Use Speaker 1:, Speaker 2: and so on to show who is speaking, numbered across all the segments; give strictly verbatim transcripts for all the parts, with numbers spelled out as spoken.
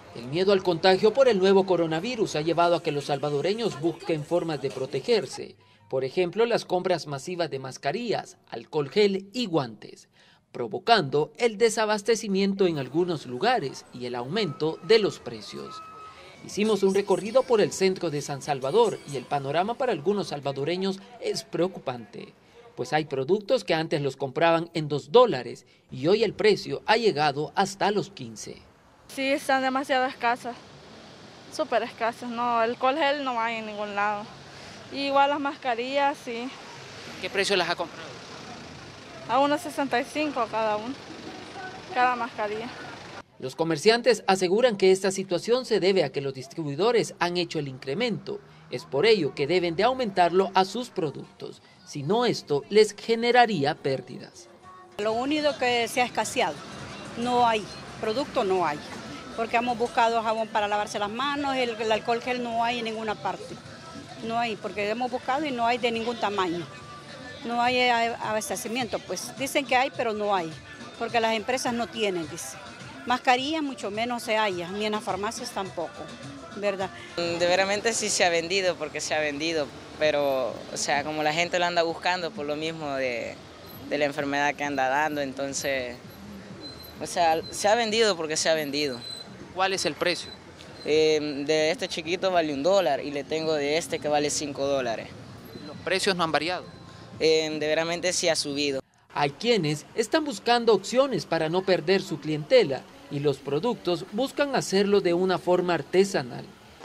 Speaker 1: El miedo al contagio por el nuevo coronavirus ha llevado a que los salvadoreños busquen formas de protegerse. Por ejemplo, las compras masivas de mascarillas, alcohol gel y guantes, provocando el desabastecimiento en algunos lugares y el aumento de los precios. Hicimos un recorrido por el centro de San Salvador y el panorama para algunos salvadoreños es preocupante, pues hay productos que antes los compraban en dos dólares y hoy el precio ha llegado hasta los quince.
Speaker 2: Sí, están demasiado escasas, súper escasas, no, el alcohol gel no hay en ningún lado. Y igual las mascarillas, sí.
Speaker 1: ¿Qué precio las ha comprado?
Speaker 2: A uno sesenta y cinco cada uno, cada mascarilla.
Speaker 1: Los comerciantes aseguran que esta situación se debe a que los distribuidores han hecho el incremento. Es por ello que deben de aumentarlo a sus productos. Si no, esto les generaría pérdidas.
Speaker 3: Lo único que se ha escaseado, no hay, producto no hay. Porque hemos buscado jabón para lavarse las manos, el, el alcohol gel no hay en ninguna parte. No hay, porque hemos buscado y no hay de ningún tamaño. No hay abastecimiento, pues dicen que hay, pero no hay. Porque las empresas no tienen, dice. Mascarilla mucho menos se halla, ni en las farmacias tampoco, ¿verdad?
Speaker 4: De veramente sí se ha vendido, porque se ha vendido, pero, o sea, como la gente lo anda buscando por lo mismo de, de la enfermedad que anda dando, entonces, o sea, se ha vendido porque se ha vendido.
Speaker 1: ¿Cuál es el precio?
Speaker 4: Eh, de este chiquito vale un dólar y le tengo de este que vale cinco dólares.
Speaker 1: ¿Los precios no han variado?
Speaker 4: Eh, de veramente sí ha subido. Hay
Speaker 1: quienes están buscando opciones para no perder su clientela y los productos buscan hacerlo de una forma artesanal.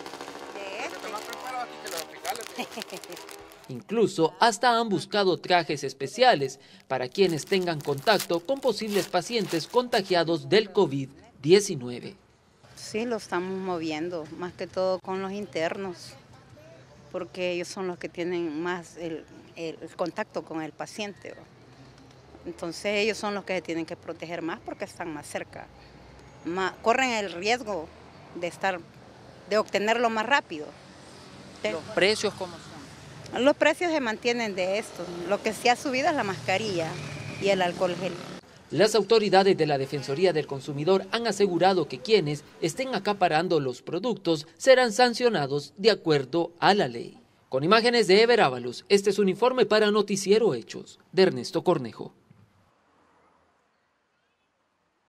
Speaker 1: Incluso hasta han buscado trajes especiales para quienes tengan contacto con posibles pacientes contagiados del COVID diecinueve.
Speaker 3: Sí, lo estamos moviendo, más que todo con los internos, porque ellos son los que tienen más el, el, el contacto con el paciente. Entonces ellos son los que se tienen que proteger más porque están más cerca. Más, corren el riesgo de estar, de obtenerlo más rápido.
Speaker 1: ¿Los precios cómo son?
Speaker 3: Los precios se mantienen de esto. Lo que sí ha subido es la mascarilla y el alcohol gel.
Speaker 1: Las autoridades de la Defensoría del Consumidor han asegurado que quienes estén acaparando los productos serán sancionados de acuerdo a la ley. Con imágenes de Ever Ábalos, este es un informe para Noticiero Hechos de Ernesto Cornejo.